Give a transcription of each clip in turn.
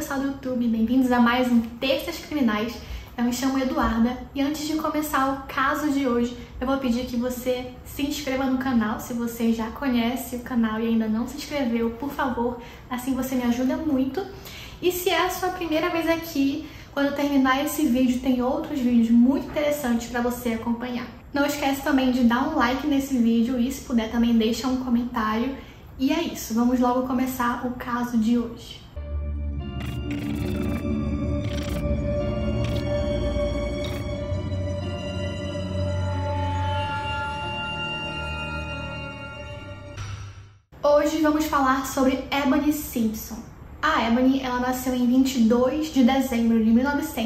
pessoal do YouTube, bem-vindos a mais um Terças Criminais. Eu me chamo Eduarda e antes de começar o caso de hoje, eu vou pedir que você se inscreva no canal, se você já conhece o canal e ainda não se inscreveu, por favor, assim você me ajuda muito. E se é a sua primeira vez aqui, quando eu terminar esse vídeo, tem outros vídeos muito interessantes para você acompanhar. Não esquece também de dar um like nesse vídeo e, se puder, também deixa um comentário. E é isso, vamos logo começar o caso de hoje. Hoje vamos falar sobre Ebony Simpson. A Ebony, ela nasceu em 22 de dezembro de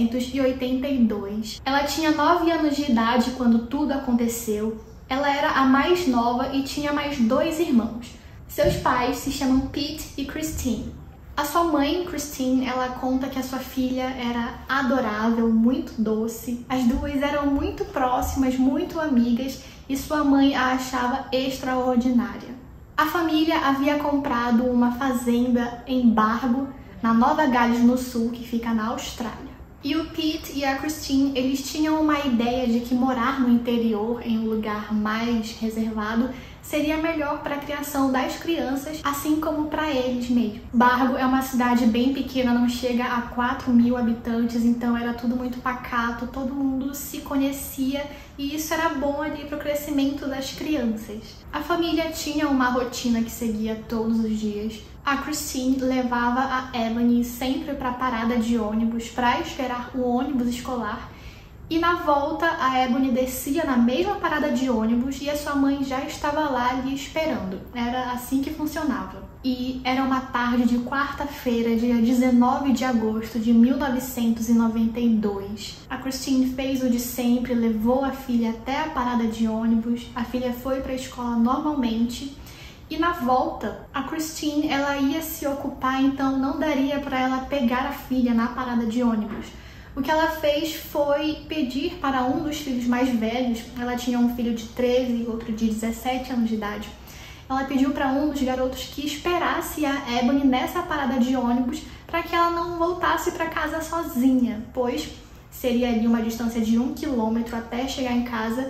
1982. Ela tinha 9 anos de idade quando tudo aconteceu. Ela era a mais nova e tinha mais 2 irmãos. Seus pais se chamam Pete e Christine. A sua mãe, Christine, ela conta que a sua filha era adorável, muito doce. As duas eram muito próximas, muito amigas e sua mãe a achava extraordinária. A família havia comprado uma fazenda em Bargo, na Nova Gales do Sul, que fica na Austrália. E o Pete e a Christine, eles tinham uma ideia de que morar no interior, em um lugar mais reservado, seria melhor para a criação das crianças, assim como para eles mesmo. Bargo é uma cidade bem pequena, não chega a 4.000 habitantes, então era tudo muito pacato, todo mundo se conhecia e isso era bom ali para o crescimento das crianças. A família tinha uma rotina que seguia todos os dias. A Christine levava a Ebony sempre para a parada de ônibus para esperar o ônibus escolar. E na volta, a Ebony descia na mesma parada de ônibus e a sua mãe já estava lá lhe esperando. Era assim que funcionava. E era uma tarde de quarta-feira, dia 19 de agosto de 1992. A Christine fez o de sempre, levou a filha até a parada de ônibus. A filha foi para a escola normalmente. E na volta, a Christine, ela ia se ocupar, então não daria para ela pegar a filha na parada de ônibus. O que ela fez foi pedir para um dos filhos mais velhos, ela tinha um filho de 13 e outro de 17 anos de idade, ela pediu para um dos garotos que esperasse a Ebony nessa parada de ônibus para que ela não voltasse para casa sozinha, pois seria ali uma distância de 1 quilômetro até chegar em casa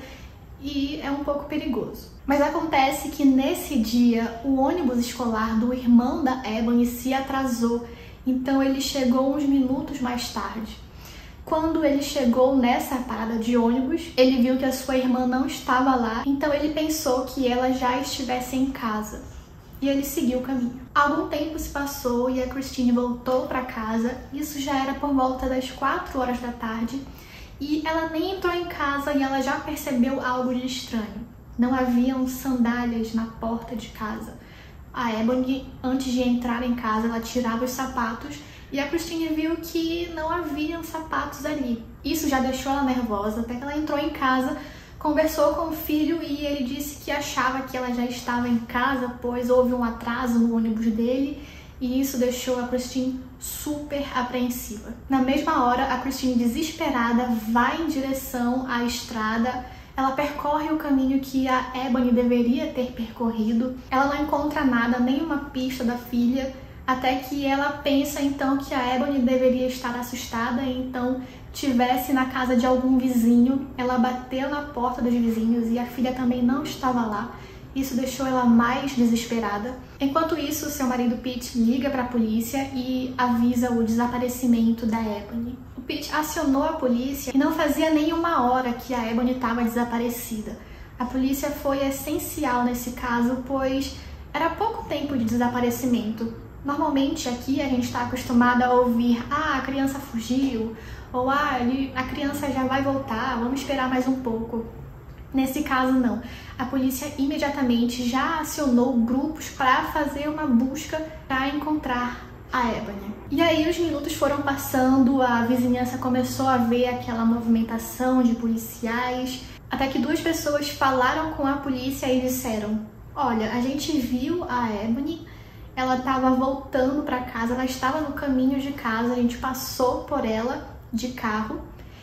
e é um pouco perigoso. Mas acontece que nesse dia o ônibus escolar do irmão da Ebony se atrasou, então ele chegou uns minutos mais tarde. Quando ele chegou nessa parada de ônibus, ele viu que a sua irmã não estava lá, então ele pensou que ela já estivesse em casa. E ele seguiu o caminho. Algum tempo se passou e a Christine voltou para casa, isso já era por volta das 4 horas da tarde, e ela nem entrou em casa e ela já percebeu algo de estranho. Não haviam sandálias na porta de casa. A Ebony, antes de entrar em casa, ela tirava os sapatos e a Christine viu que não haviam sapatos ali. Isso já deixou ela nervosa, até que ela entrou em casa, conversou com o filho e ele disse que achava que ela já estava em casa, pois houve um atraso no ônibus dele e isso deixou a Christine super apreensiva. Na mesma hora, a Christine, desesperada, vai em direção à estrada. Ela percorre o caminho que a Ebony deveria ter percorrido. Ela não encontra nada, nenhuma pista da filha, até que ela pensa então que a Ebony deveria estar assustada e então estivesse na casa de algum vizinho. Ela bateu na porta dos vizinhos e a filha também não estava lá. Isso deixou ela mais desesperada. Enquanto isso, seu marido Pete liga para a polícia e avisa o desaparecimento da Ebony. O Pete acionou a polícia e não fazia nenhuma hora que a Ebony estava desaparecida. A polícia foi essencial nesse caso, pois era pouco tempo de desaparecimento. Normalmente aqui a gente está acostumada a ouvir: ah, a criança fugiu, ou ah, a criança já vai voltar, vamos esperar mais um pouco. Nesse caso não, a polícia imediatamente já acionou grupos para fazer uma busca para encontrar a Ebony. E aí os minutos foram passando, a vizinhança começou a ver aquela movimentação de policiais, até que 2 pessoas falaram com a polícia e disseram: olha, a gente viu a Ebony, ela estava voltando para casa, ela estava no caminho de casa, a gente passou por ela de carro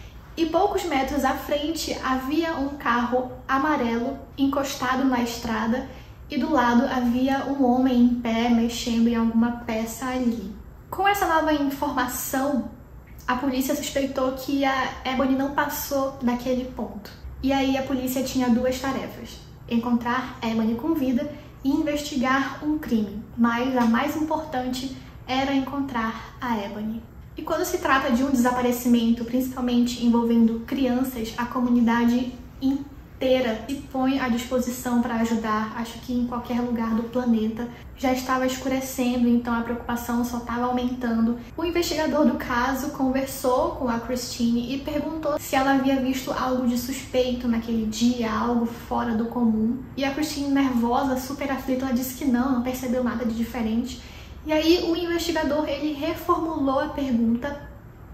e poucos metros à frente havia um carro amarelo encostado na estrada e do lado havia um homem em pé mexendo em alguma peça ali. Com essa nova informação, a polícia suspeitou que a Ebony não passou daquele ponto. E aí a polícia tinha duas tarefas: encontrar Ebony com vida e investigar um crime. Mas a mais importante era encontrar a Ebony. E quando se trata de um desaparecimento, principalmente envolvendo crianças, a comunidade inteira se põe à disposição para ajudar, acho que em qualquer lugar do planeta. Já estava escurecendo, então a preocupação só estava aumentando. O investigador do caso conversou com a Christine e perguntou se ela havia visto algo de suspeito naquele dia, algo fora do comum. E a Christine, nervosa, super aflita, ela disse que não percebeu nada de diferente. E aí o investigador, ele reformulou a pergunta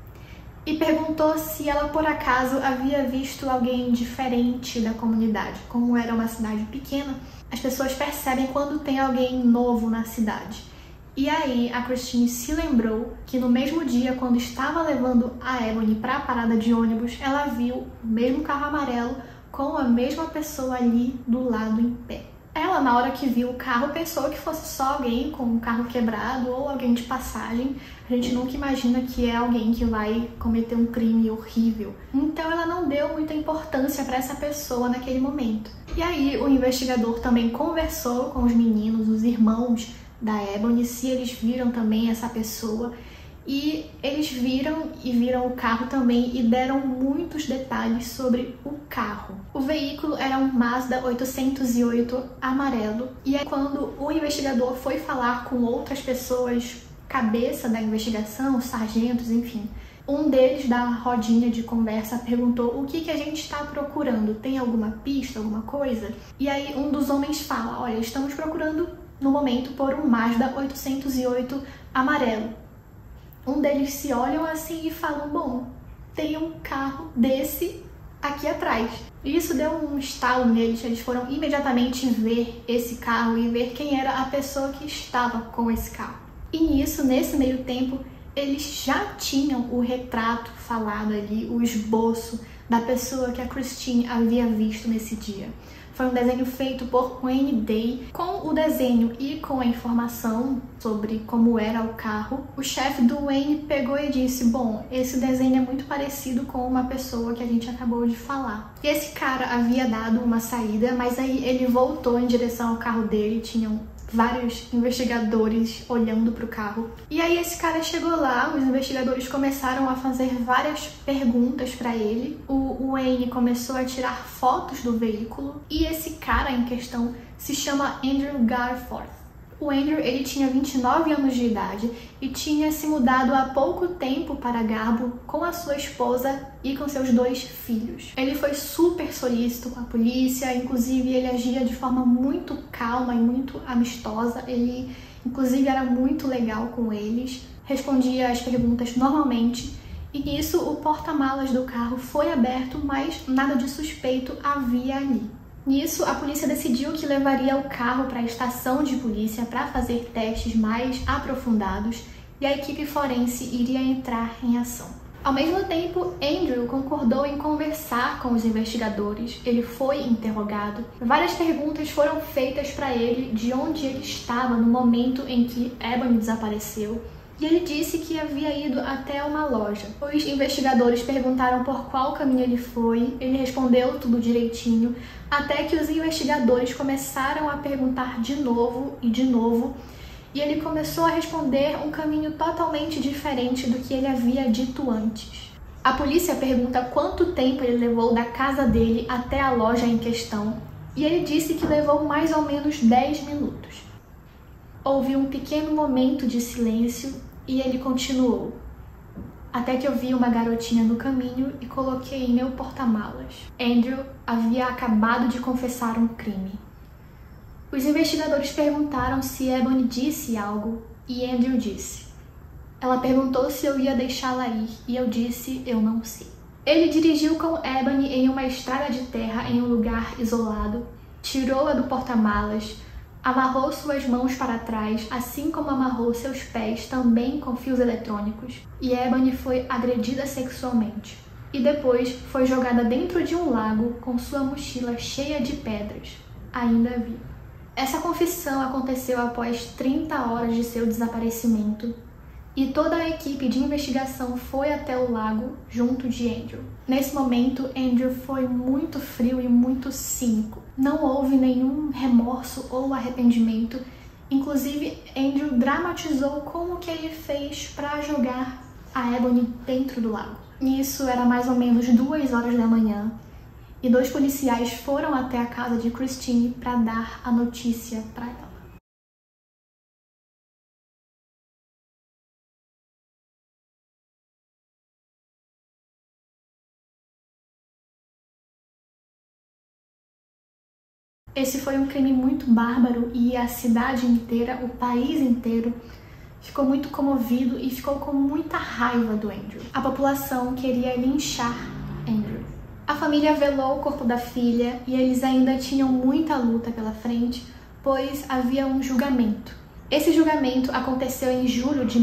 e perguntou se ela por acaso havia visto alguém diferente da comunidade. Como era uma cidade pequena, as pessoas percebem quando tem alguém novo na cidade. E aí a Christine se lembrou que no mesmo dia, quando estava levando a Ebony para a parada de ônibus, ela viu o mesmo carro amarelo com a mesma pessoa ali do lado em pé. Ela, na hora que viu o carro, pensou que fosse só alguém com um carro quebrado ou alguém de passagem. A gente nunca imagina que é alguém que vai cometer um crime horrível. Então ela não deu muita importância para essa pessoa naquele momento. E aí o investigador também conversou com os meninos, os irmãos da Ebony, se eles viram também essa pessoa. E eles viram o carro também e deram muitos detalhes sobre o carro. O veículo era um Mazda 808 amarelo. E aí quando o investigador foi falar com outras pessoas, cabeça da investigação, sargentos, enfim, um deles da rodinha de conversa perguntou: o que a gente está procurando? Tem alguma pista, alguma coisa? E aí um dos homens fala: olha, estamos procurando no momento por um Mazda 808 amarelo. Um deles se olham assim e falam: bom, tem um carro desse aqui atrás. E isso deu um estalo neles, eles foram imediatamente ver esse carro e ver quem era a pessoa que estava com esse carro. E nisso, nesse meio tempo, eles já tinham o retrato falado ali, o esboço da pessoa que a Christine havia visto nesse dia. Foi um desenho feito por Wayne Day. Com o desenho e com a informação sobre como era o carro, o chefe do Wayne pegou e disse: bom, esse desenho é muito parecido com uma pessoa que a gente acabou de falar. E esse cara havia dado uma saída, mas aí ele voltou em direção ao carro dele, tinham vários investigadores olhando para o carro. E aí esse cara chegou lá, os investigadores começaram a fazer várias perguntas para ele. O Wayne começou a tirar fotos do veículo e esse cara em questão se chama Andrew Garforth. O Andrew, ele tinha 29 anos de idade e tinha se mudado há pouco tempo para Garbo com a sua esposa e com seus 2 filhos. Ele foi super solícito com a polícia, inclusive ele agia de forma muito calma e muito amistosa. Ele, inclusive, era muito legal com eles, respondia às perguntas normalmente. E nisso, o porta-malas do carro foi aberto, mas nada de suspeito havia ali. Nisso, a polícia decidiu que levaria o carro para a estação de polícia para fazer testes mais aprofundados e a equipe forense iria entrar em ação. Ao mesmo tempo, Andrew concordou em conversar com os investigadores. Ele foi interrogado. Várias perguntas foram feitas para ele de onde ele estava no momento em que Ebony desapareceu. E ele disse que havia ido até uma loja. Os investigadores perguntaram por qual caminho ele foi, ele respondeu tudo direitinho, até que os investigadores começaram a perguntar de novo, e ele começou a responder um caminho totalmente diferente do que ele havia dito antes. A polícia pergunta quanto tempo ele levou da casa dele até a loja em questão, e ele disse que levou mais ou menos 10 minutos. Houve um pequeno momento de silêncio e ele continuou: até que eu vi uma garotinha no caminho e coloquei em meu porta-malas. Andrew havia acabado de confessar um crime. Os investigadores perguntaram se Ebony disse algo e Andrew disse. Ela perguntou se eu ia deixá-la ir e eu disse: eu não sei. Ele dirigiu com Ebony em uma estrada de terra em um lugar isolado, tirou-a do porta-malas, amarrou suas mãos para trás, assim como amarrou seus pés também com fios eletrônicos, e Ebony foi agredida sexualmente. E depois foi jogada dentro de um lago com sua mochila cheia de pedras, ainda viva. Essa confissão aconteceu após 30 horas de seu desaparecimento, e toda a equipe de investigação foi até o lago junto de Andrew. Nesse momento, Andrew foi muito frio e muito cínico. Não houve nenhum remorso ou arrependimento. Inclusive, Andrew dramatizou como que ele fez para jogar a Ebony dentro do lago. Isso era mais ou menos 2 horas da manhã e 2 policiais foram até a casa de Christine para dar a notícia para ela. Esse foi um crime muito bárbaro e a cidade inteira, o país inteiro, ficou muito comovido e ficou com muita raiva do Andrew. A população queria linchar Andrew. A família velou o corpo da filha e eles ainda tinham muita luta pela frente, pois havia um julgamento. Esse julgamento aconteceu em julho de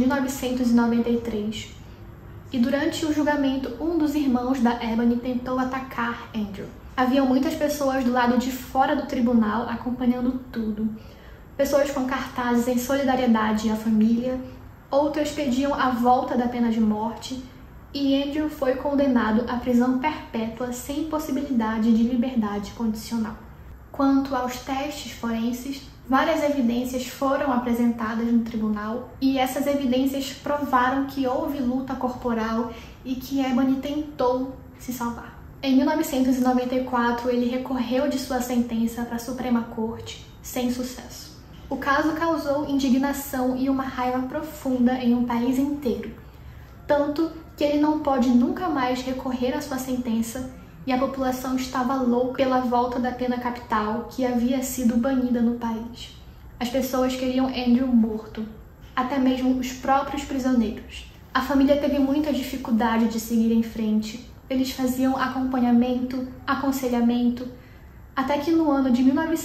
1993 e durante o julgamento um dos irmãos da Ebony tentou atacar Andrew. Haviam muitas pessoas do lado de fora do tribunal acompanhando tudo. Pessoas com cartazes em solidariedade à família, outras pediam a volta da pena de morte e Andrew foi condenado à prisão perpétua sem possibilidade de liberdade condicional. Quanto aos testes forenses, várias evidências foram apresentadas no tribunal e essas evidências provaram que houve luta corporal e que Ebony tentou se salvar. Em 1994, ele recorreu de sua sentença para a Suprema Corte, sem sucesso. O caso causou indignação e uma raiva profunda em um país inteiro, tanto que ele não pode nunca mais recorrer à sua sentença e a população estava louca pela volta da pena capital que havia sido banida no país. As pessoas queriam Andrew morto, até mesmo os próprios prisioneiros. A família teve muita dificuldade de seguir em frente. Eles faziam acompanhamento, aconselhamento, até que no ano de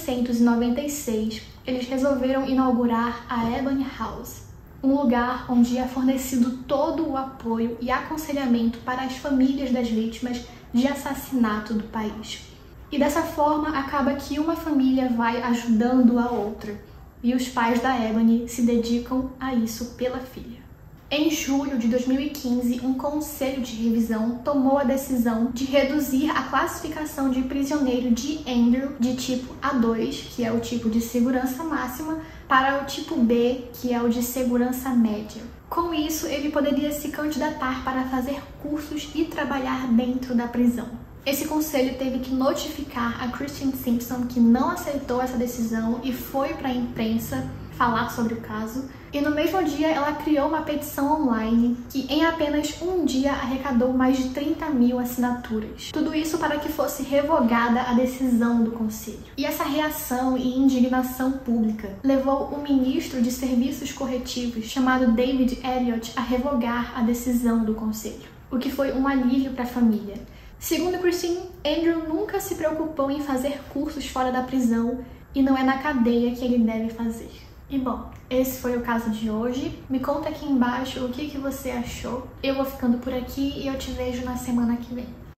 1996 eles resolveram inaugurar a Ebony House, um lugar onde é fornecido todo o apoio e aconselhamento para as famílias das vítimas de assassinato do país. E dessa forma acaba que uma família vai ajudando a outra, e os pais da Ebony se dedicam a isso pela filha. Em julho de 2015, um conselho de revisão tomou a decisão de reduzir a classificação de prisioneiro de Andrew de tipo A2, que é o tipo de segurança máxima, para o tipo B, que é o de segurança média. Com isso, ele poderia se candidatar para fazer cursos e trabalhar dentro da prisão. Esse conselho teve que notificar a Christine Simpson, que não aceitou essa decisão e foi para a imprensa falar sobre o caso. E no mesmo dia ela criou uma petição online que em apenas um dia arrecadou mais de 30.000 assinaturas. Tudo isso para que fosse revogada a decisão do conselho. E essa reação e indignação pública levou o ministro de Serviços Corretivos, chamado David Elliott, a revogar a decisão do conselho, o que foi um alívio para a família. Segundo Christine, Andrew nunca se preocupou em fazer cursos fora da prisão e não é na cadeia que ele deve fazer. E bom, esse foi o caso de hoje. Me conta aqui embaixo o que você achou. Eu vou ficando por aqui e eu te vejo na semana que vem.